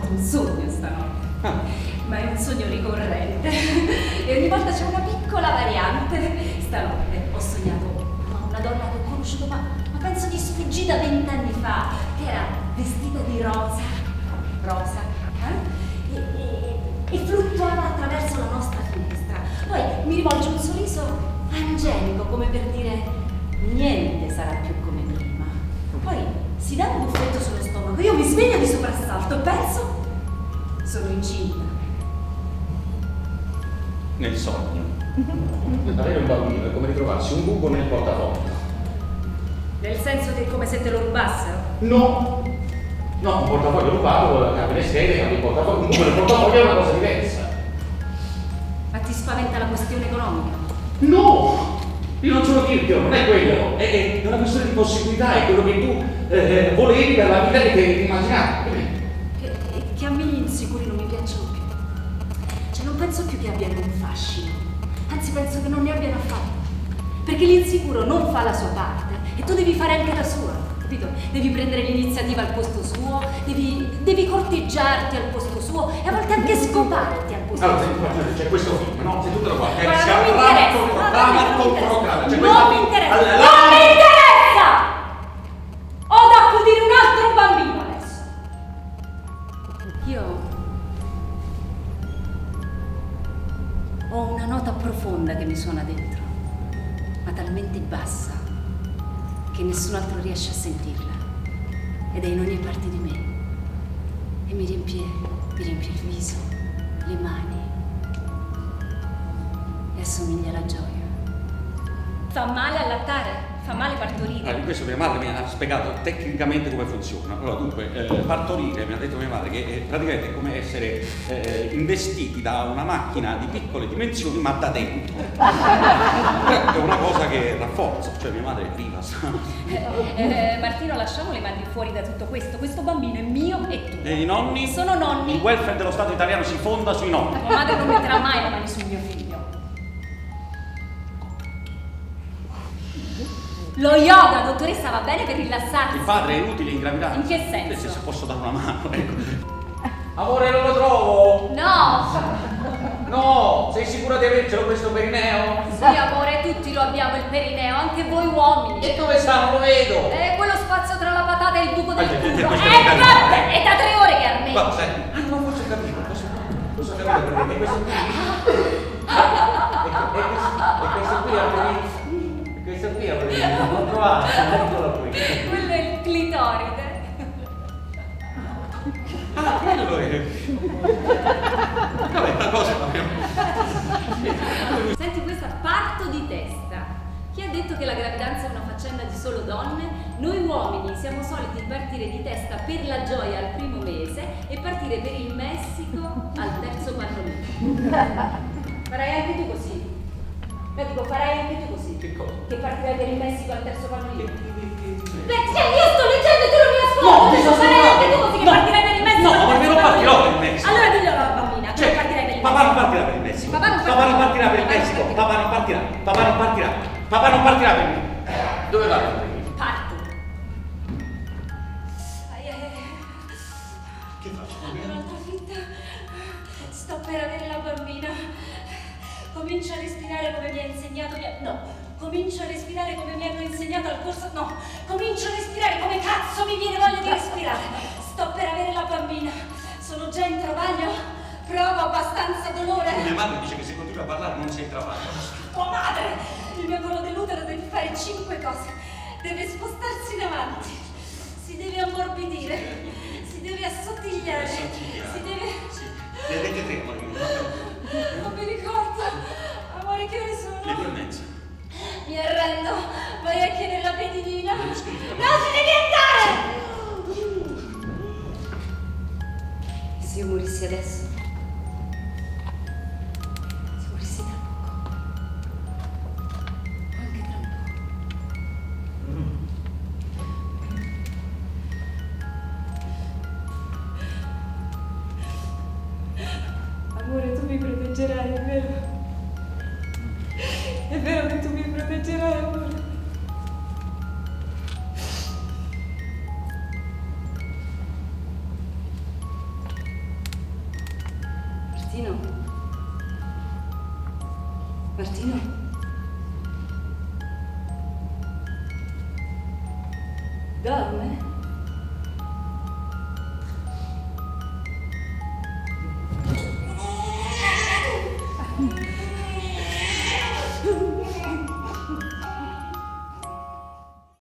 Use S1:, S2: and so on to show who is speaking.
S1: fatto un sogno stanotte. Ma è un sogno ricorrente e ogni volta c'è una piccola variante. Stanotte ho sognato una donna che ho conosciuto, ma penso di sfuggita 20 anni fa, che era vestita di rosa, e fluttuava attraverso la nostra finestra. Poi mi rivolge un sorriso angelico, come per dire niente sarà più come prima. Poi si dà un buffetto sullo stomaco, io mi sveglio di soprassalto e penso sono incinta.
S2: Nel sogno. Avere un bambino è come ritrovarsi un buco nel portafoglio.
S1: Nel senso che è come se te lo rubassero?
S2: No, un portafoglio rubato cambia le schede, cambia il portafoglio, un buco nel portafoglio è una cosa diversa.
S1: Ma ti spaventa la questione economica?
S2: No! Io non sono tirchio, non è quello, è una questione di possibilità, è quello che tu volevi per la vita che ti immaginavi.
S1: Che a me gli insicuri non mi piacciono più. Cioè non penso più che abbiano un fascino, anzi penso che non ne abbiano affatto. Perché l'insicuro non fa la sua parte e tu devi fare anche la sua, capito? Devi prendere l'iniziativa al posto suo, devi corteggiarti al posto suo e a volte anche scoparti al posto
S2: allora,
S1: suo.
S2: Allora, c'è questo film, no? Se tu te lo guardi,
S1: non mi interessa!
S2: Non
S1: mi interessa! Ho da accudire un altro bambino adesso! Io ho una nota profonda che mi suona dentro, ma talmente bassa che nessun altro riesce a sentirla. Ed è in ogni parte di me. E mi riempie il viso, le mani. E assomiglia alla gioia. Fa male allattare? Fa male partorire?
S2: Allora, questo mia madre mi ha spiegato tecnicamente come funziona. Allora, dunque, partorire, mi ha detto mia madre, che praticamente è come essere investiti da una macchina di piccole dimensioni, ma da dentro. È una cosa che rafforza, cioè mia madre è viva, sa.
S1: Martino, lasciamo le mani fuori da tutto questo. Questo bambino è mio e tuo.
S2: E i nonni?
S1: Sono nonni.
S2: Il welfare dello Stato italiano si fonda sui nonni.
S1: Tua madre non metterà mai le mani sul mio figlio. Lo yoga, dottoressa, va bene per rilassarsi.
S2: Il padre è inutile in gravidanza.
S1: In che senso?
S2: Se posso dare una mano, ecco. Amore, non lo trovo!
S1: No!
S2: No! Sei sicura di avercelo questo perineo?
S1: Sì, amore, tutti lo abbiamo il perineo, anche voi uomini.
S2: E dove sta? Non lo vedo!
S1: È quello spazio tra la patata e il buco del culo.
S2: Vabbè,
S1: è da 3 ore che armeggia.
S2: Ma sai, non forse ho capito, posso capire perché questo qui. E questo qui non l'ho trovato, eccolo qui.
S1: Quello è il clitoride.
S2: Ah, quello è una cosa.
S1: Senti questa parto di testa. Chi ha detto che la gravidanza è una faccenda di solo donne? Noi uomini siamo soliti partire di testa per la gioia al primo mese e partire per il Messico al terzo pannolino. Farai anche tu così? Dico, farai anche tu così?
S2: Che cosa?
S1: Che partirai per il Messico al terzo pannolino? Io sto leggendo e tu non mi ascolti!
S2: No,
S1: farai anche tu così che partirai per il Messico?
S2: No, ma non partirò per il Messico!
S1: Allora dillo alla bambina, che partirai per il Messico.
S2: Papà non partirà per il Messico! Papà non partirà per il Messico! Papà non partirà! Papà non partirà! Papà non partirà per il Messico! Dove vai?
S1: Parto!
S2: Che faccio?
S1: Un'altra finta. Sto per avere la bambina. Comincio a respirare come mi ha insegnato comincio a respirare come mi hanno insegnato al corso. No, comincio a respirare come cazzo mi viene voglia di respirare. Sto per avere la bambina. Sono già in travaglio. Provo abbastanza dolore.
S2: Mia madre dice che se continui a parlare non sei in travaglio.
S1: Tua madre! Il mio collo dell'utero deve fare 5 cose. Deve spostarsi in avanti. Si deve ammorbidire. Si deve assottigliare. Si deve...
S2: Sì. Ne avete 3, amore.
S1: Non mi ricordo. Amore, che ore sono?
S2: Le 2:30.
S1: Mi arrendo. Vai a chiedere la pedinina.
S2: Devo scrivere.
S1: No, ti devi andare! Se io morissi adesso? Se morissi tra poco? Anche tra poco. Amore, tu mi proteggerai, è vero? È vero che tu mi proteggerai, amore? Martino? Martino? Dorme?